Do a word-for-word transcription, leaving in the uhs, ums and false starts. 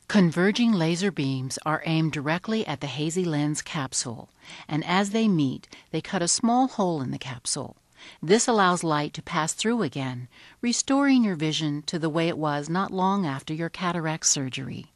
Converging laser beams are aimed directly at the hazy lens capsule, and as they meet, they cut a small hole in the capsule. This allows light to pass through again, restoring your vision to the way it was not long after your cataract surgery.